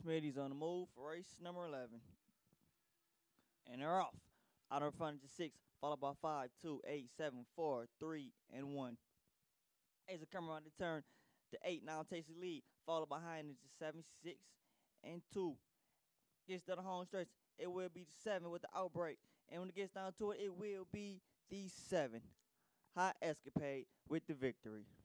Smitty's on the move for race number 11. And they're off. Out in front is 6, followed by 5, 2, 8, 7, 4, 3, and 1. As they come around the turn, the 8 now takes the lead, followed behind is the 7, 6, and 2. Gets to the home stretch, it will be the 7 with the outbreak. And when it gets down to it, it will be the 7. High Escapade with the victory.